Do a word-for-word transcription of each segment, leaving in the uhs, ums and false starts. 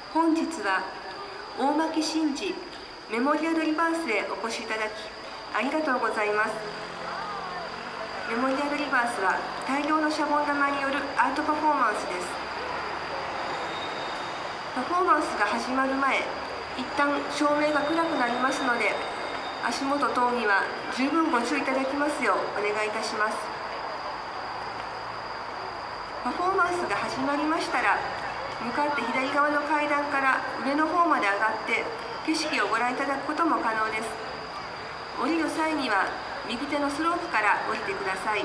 本日は大巻真治メモリアルリバースへお越しいただきありがとうございます。メモリアルリバースは大量のシャボン玉によるアートパフォーマンスです。パフォーマンスが始まる前、一旦照明が暗くなりますので、足元等には十分ご注意いただきますようお願いいたします。パフォーマンスが始まりましたら、向かって左側の階段から上の方まで上がって景色をご覧いただくことも可能です。降りる際には右手のスロープから降りてください。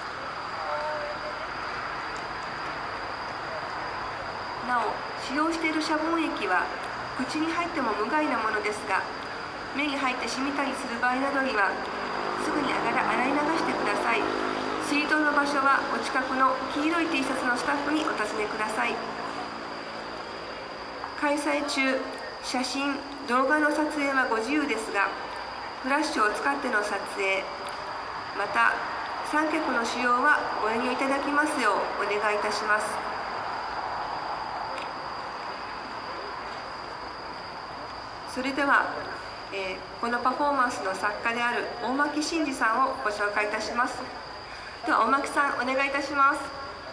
なお、使用しているシャボン液は口に入っても無害なものですが、目に入って染みたりする場合などにはすぐに洗い流してください。水筒の場所はお近くの黄色い T シャツのスタッフにお尋ねください。開催中、写真・動画の撮影はご自由ですが、フラッシュを使っての撮影、また三脚の使用はご遠慮いただきますようお願いいたします。それでは、えー、このパフォーマンスの作家である大巻真治さんをご紹介いたします。では大巻さん、お願いいたします。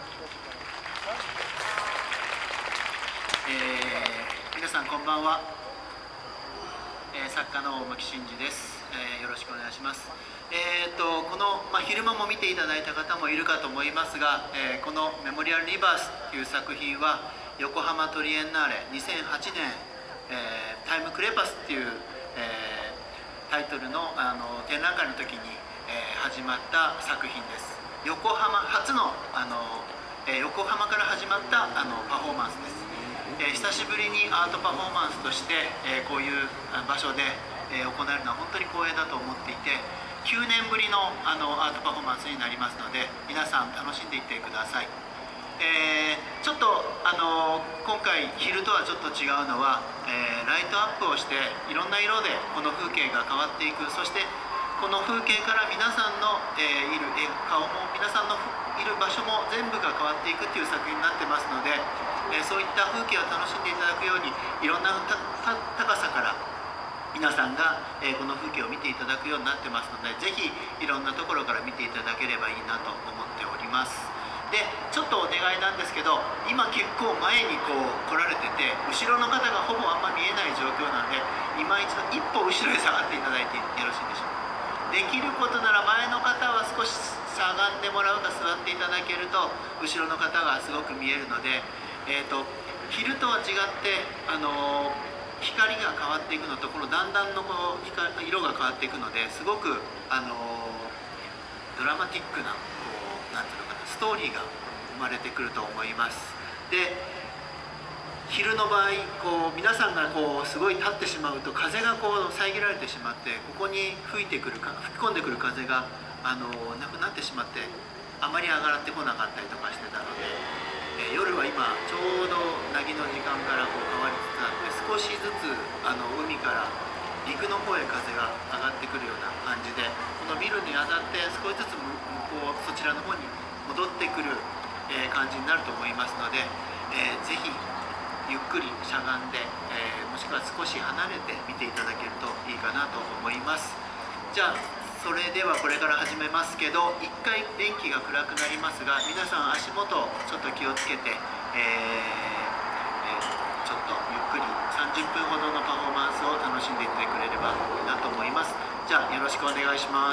えー、皆さんこんばんは、えー、作家の大巻真治です、えー、よろしくお願いします。えー、とこの、まあ、昼間も見ていただいた方もいるかと思いますが、えー、このメモリアルリバースという作品は横浜トリエンナーレにせんはちねん、えー、タイムクレパスっていう、えー、タイトル の, あの展覧会の時に、えー、始まった作品です。横浜初の、あの、えー、横浜から始まったあのパフォーマンスです。えー、久しぶりにアートパフォーマンスとして、えー、こういう場所で、えー、行えるのは本当に光栄だと思っていて、きゅうねんぶり の, あのアートパフォーマンスになりますので、皆さん楽しんでいってください。えー、ちょっとあの今回昼とはちょっと違うのは、えー、ライトアップをしていろんな色でこの風景が変わっていく。そしてこの風景から皆さんの、えー、いる顔も皆さんのいる場所も全部が変わっていくっていう作品になってますので、えー、そういった風景を楽しんでいただくようにいろんな高さから皆さんが、えー、この風景を見ていただくようになってますので、ぜひいろんなところから見ていただければいいなと思っております。でちょっとお願いなんですけど、今結構前にこう来られてて、後ろの方がほぼあんま見えない状況なので、今一度一歩後ろへ下がっていただいてよろしいでしょうか。できることなら前の方は少ししゃがんでもらうか座っていただけると後ろの方がすごく見えるので、えーと、昼とは違ってあのー、光が変わっていくのと、このだんだんのこう光色が変わっていくので、すごくあのー、ドラマティックなこうなんていうのかな、ストーリーが生まれてくると思います。で昼の場合こう皆さんがこうすごい立ってしまうと風がこう遮られてしまって、ここに吹いてくるか吹き込んでくる風があのなくなってしまって、あまり上がってこなかったりとかしてたので、えー、夜は今ちょうど凪の時間からこう変わりつつあって、少しずつあの海から陸の方へ風が上がってくるような感じで、このビルに当たって少しずつ向こうそちらの方に戻ってくる、えー、感じになると思いますので、えー、ぜひゆっくりしゃがんで、えー、もしくは少し離れて見ていただけるといいかなと思います。じゃあそれではこれから始めますけど、一回電気が暗くなりますが、皆さん足元ちょっと気をつけて、えーえー、ちょっとゆっくりさんじゅっぷんほどのパフォーマンスを楽しんでいってくれればいいなと思います。じゃあよろしくお願いします。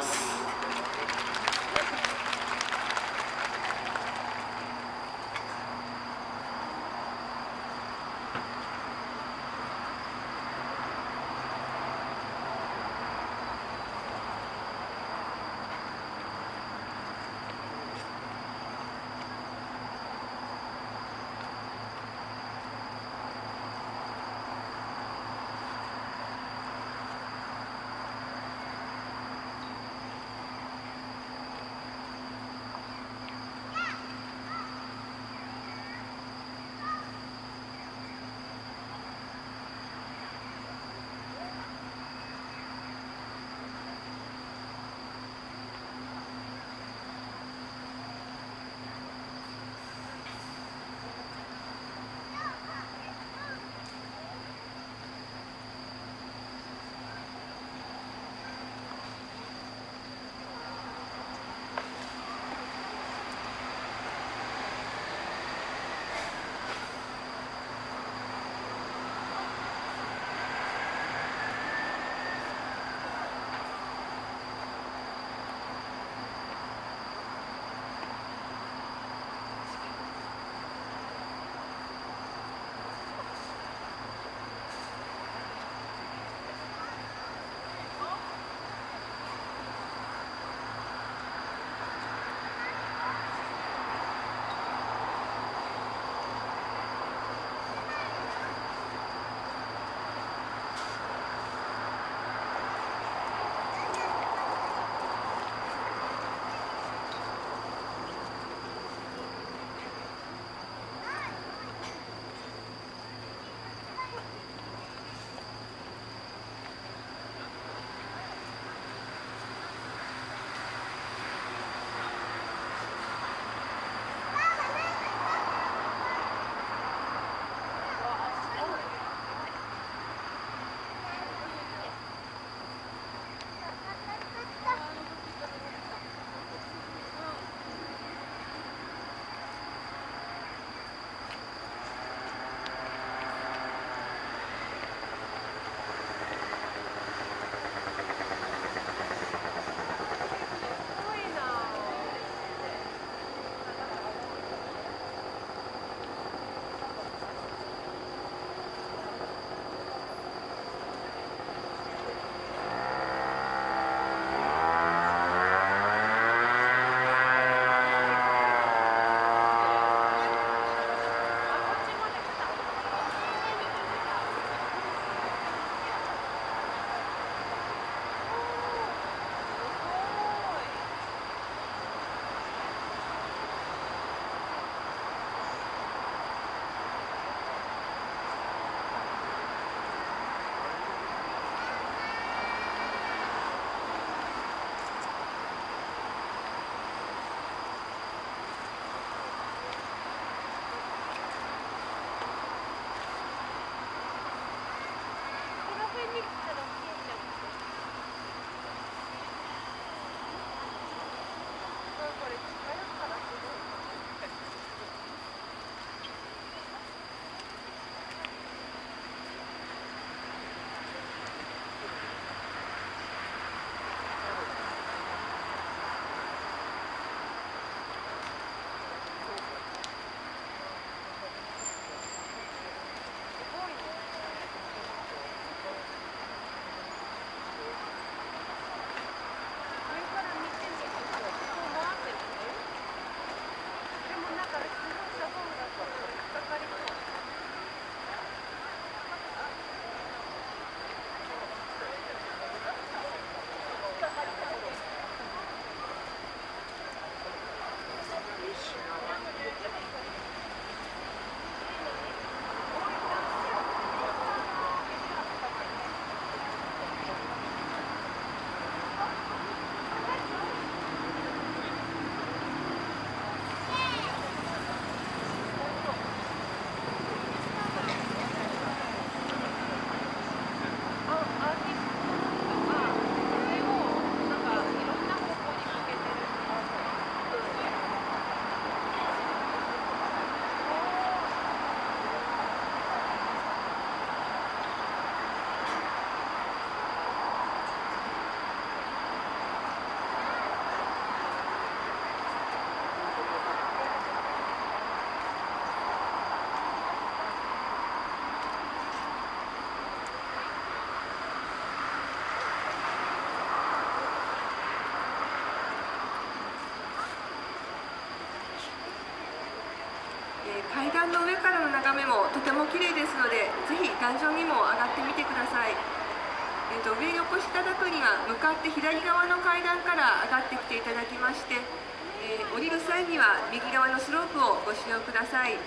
壇の上からの眺めもとても綺麗ですので、ぜひ壇上にも上がってみてください。えー、と上にお越しいただくには、向かって左側の階段から上がってきていただきまして、えー、降りる際には右側のスロープをご使用ください。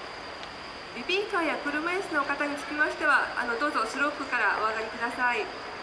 ベビーカーや車椅子の方につきましては、あのどうぞスロープからお上がりください。